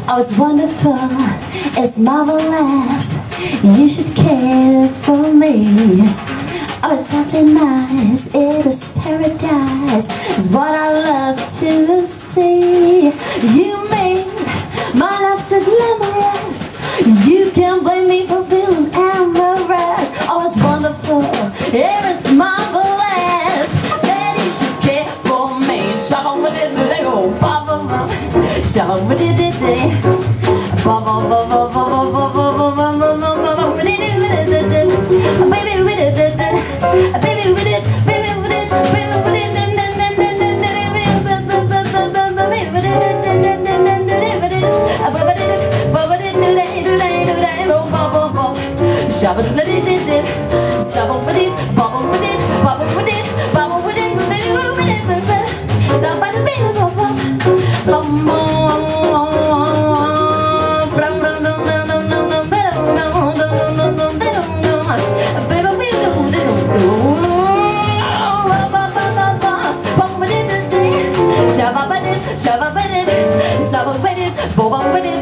Oh, it's wonderful, it's marvelous. You should care for me. Oh, it's something nice, it is paradise. It's what I love to see. You make my life so glamorous. You can't blame me for feeling amorous. Oh, it's wonderful, yeah, it's marvelous. That you should care for me. Shabba with it, they go, baba, shabba with it, they baba, baba, baba, baba, baba, baby with it, baby with it, baby with it, baby with it, Shabba with it, shabba with it, bubble with it, bubble with it, bubble with it, somebody be a Shabba with it, shabba with it, boba with it,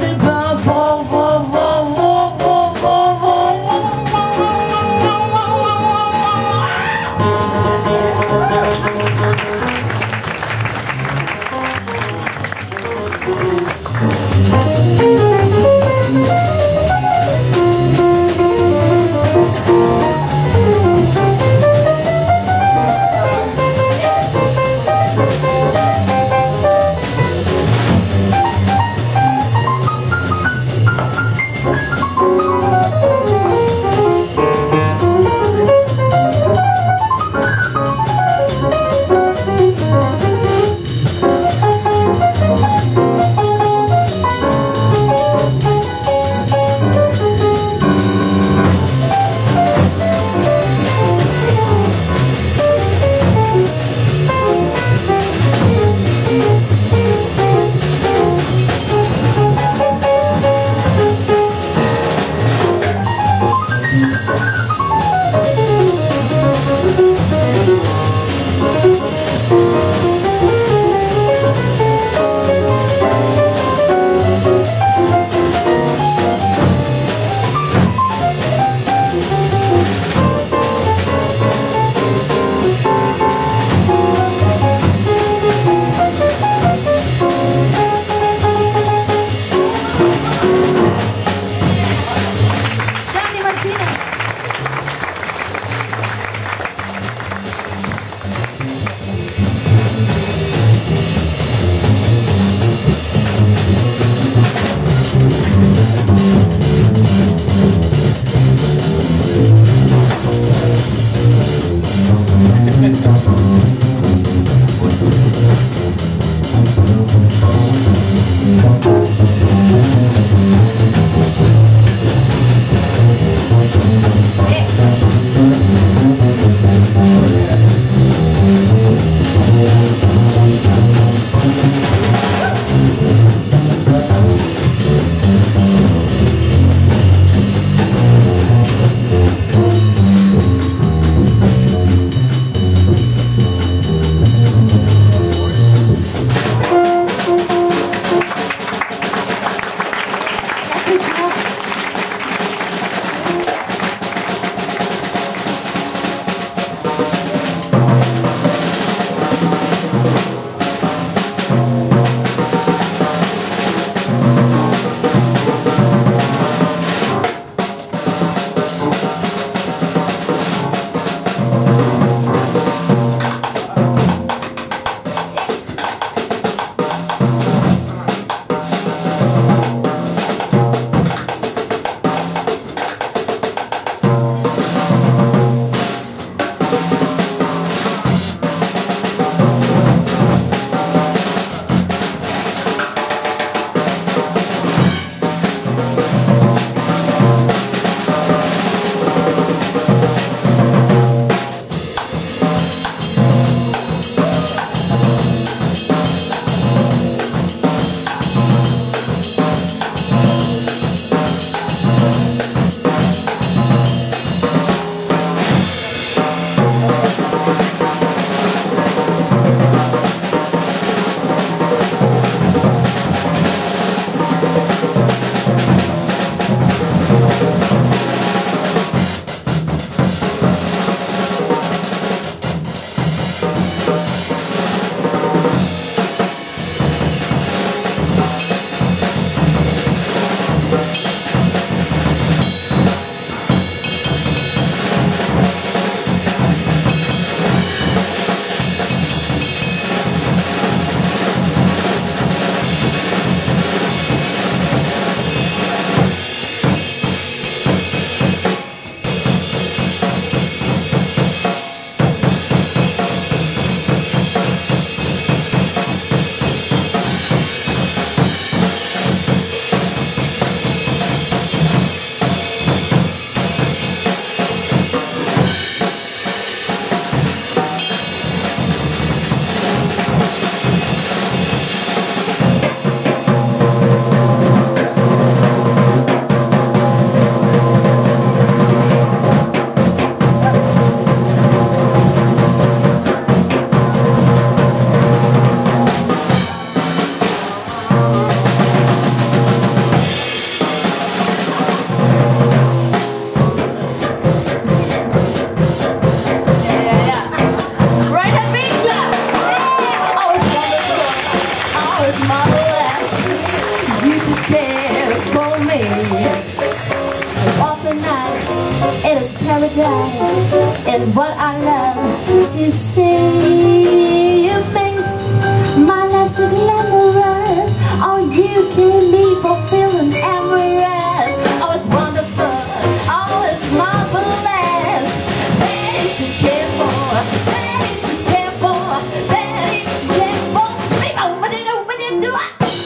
is what I love to see. You make my life so glamorous. Oh, you can be fulfilling amorous. Oh, it's wonderful. Oh, it's marvelous. That you should care for. That you should care for. That you should care for. People, what do you do? What do you do?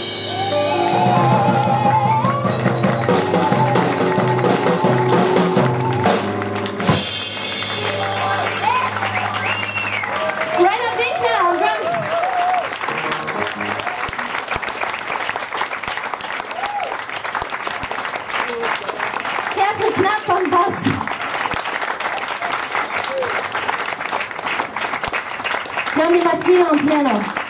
Knapp am Bass. Gianni Martino am Piano.